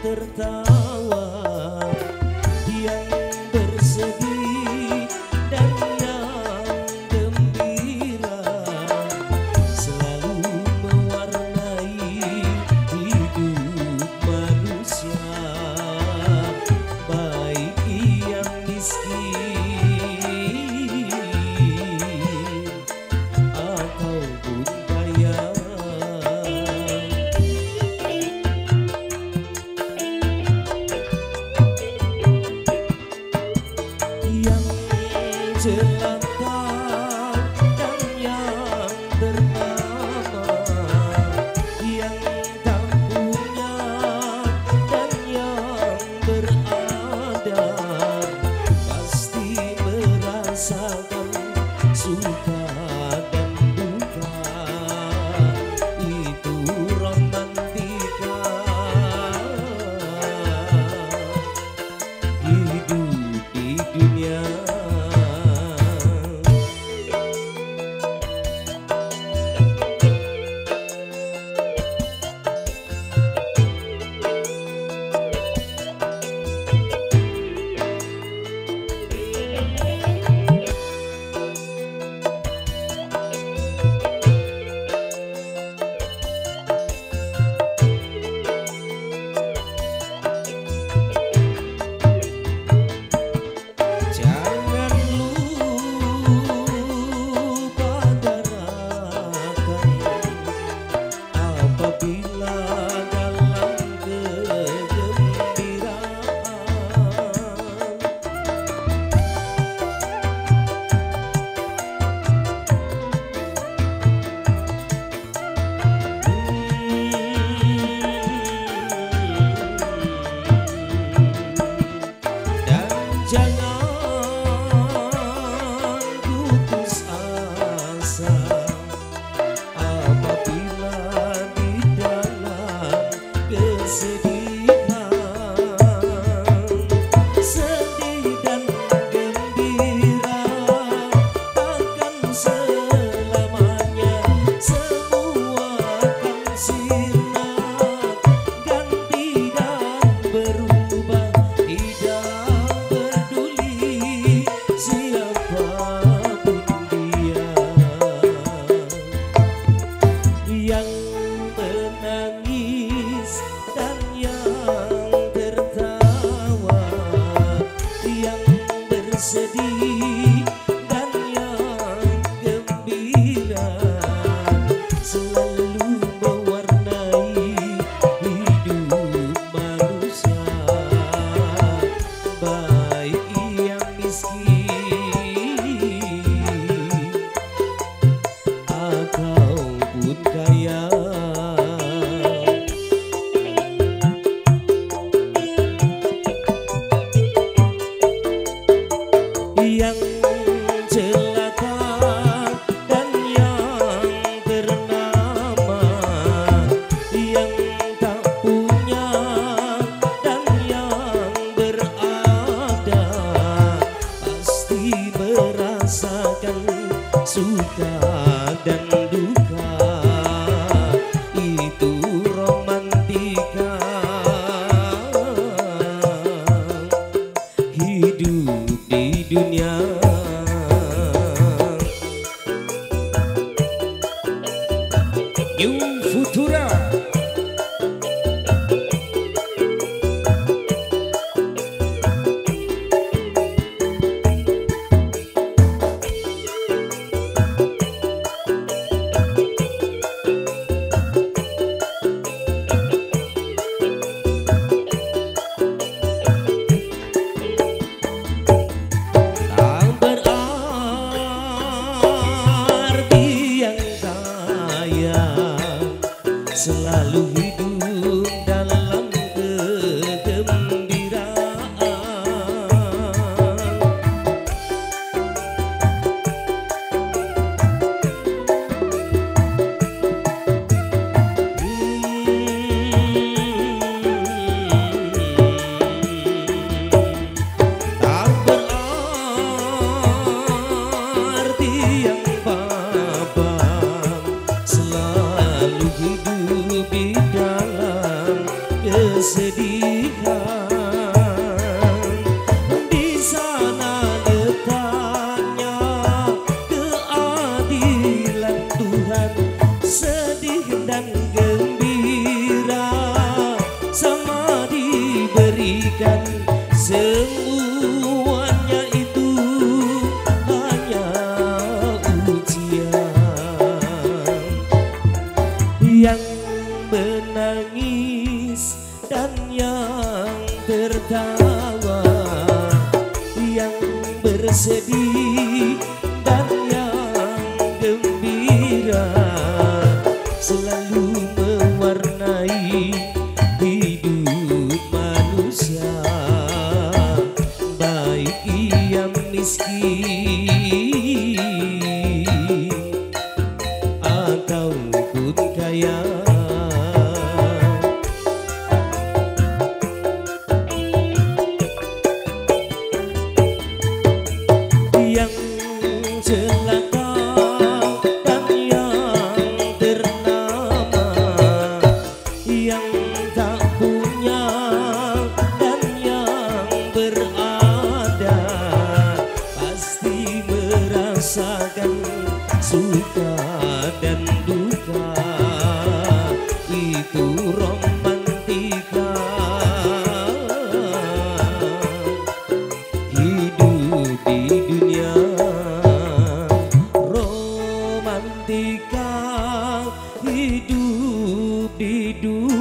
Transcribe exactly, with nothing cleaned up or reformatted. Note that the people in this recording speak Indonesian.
tertawa, yang bersedih dan yang gembira, selalu mewarnai hidup manusia, baik yang miskin ataupun kaya. Jelata dan yang ternama, yang tak punya dan yang berada, pasti merasakan suka dan duka. Itu romantika hidup di dunia. Sedih dan yang gembira, selalu mewarnai hidup manusia, baik yang miskin ataupun kaya. pilihan. Di sana letaknya keadilan Tuhan, sedih dan gembira sama diberikan. Semuanya itu hanya ujian. Yang menangis dan yang tertawa, yang bersedih dan yang gembira, selalu mewarnai hidup manusia, baik ia miskin ataupun kaya. Yang celaka dan yang ternama, yang tak punya dan yang berada, pasti merasakan suka dan duka. Itu romantika hidup di dunia, romantika hidup di dunia.